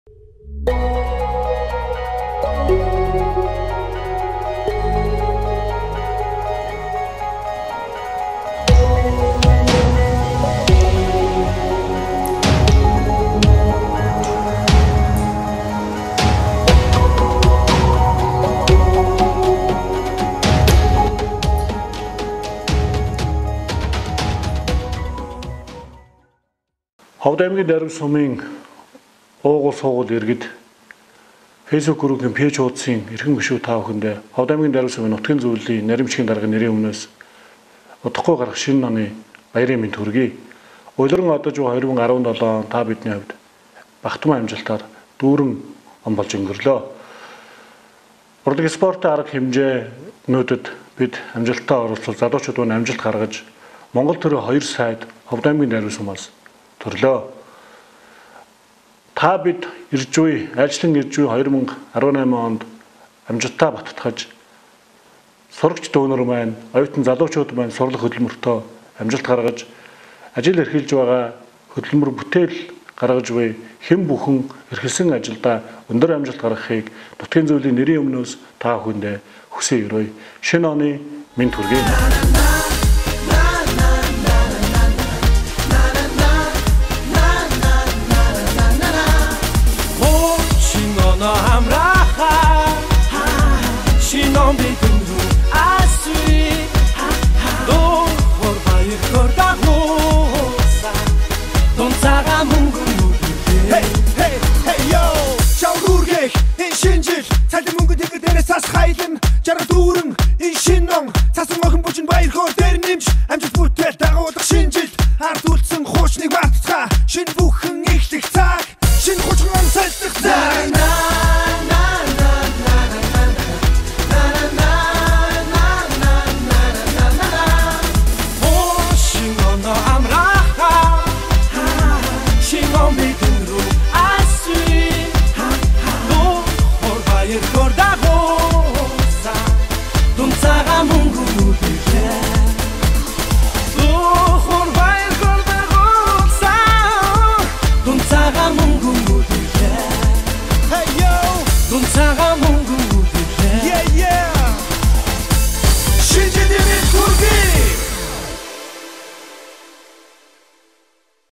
Ховд аймгийн Дарим сумын уугуул суугуул иргэд Facebook группийн пэйж хуудсын эрхэм гишүүд та бүхэндээ Ховд аймгийн Дарим сумын нутгийн зөвлөлийн Наримчгийн даргын нэрийн өмнөөс удахгүй гарах шинэ оны баярын мэнд хүргэе. Улиран одож буй 2017 он та бидний хувьд багтмаа амжилтаар дүүрэн он болж өнгөрлөө. Урлаг спортын арга хэмжээнүүдэд бид амжилттай оролцол залуучууд нь амжилт гаргаж Монгол төрийн 2 сайд Ховд аймгийн Дарим сумаас төрлөө. Та бид ирж буй ажлын ирж буй 2018 онд амжилттай баттгаж сурагч дүүнер маань, оюутан залуучууд маань сурлах хөдөлмөртөө амжилт гаргаж ажил эрхэлж байгаа хөдөлмөр бүтээл гаргаж буй хэн бүхэн эрхэлсэн ажилдаа өндөр амжилт гаргахыг нутгийн зөвлөлийн нэрийн өмнөөс та бүхэндээ хүсье өрөөе. Шинэ оны мэнд хүргэе. Жаргал дүүрэн энэ шинэ ном цасан охин бүжин баяр хөөр дээр нэмж амжилт бүтээл дагуулах шинэ жилд ард үлдсэн хуучныг мартцгаа шинэ бүхэн эхлэх цаг шинэ хучран сэлдэх цаг Don't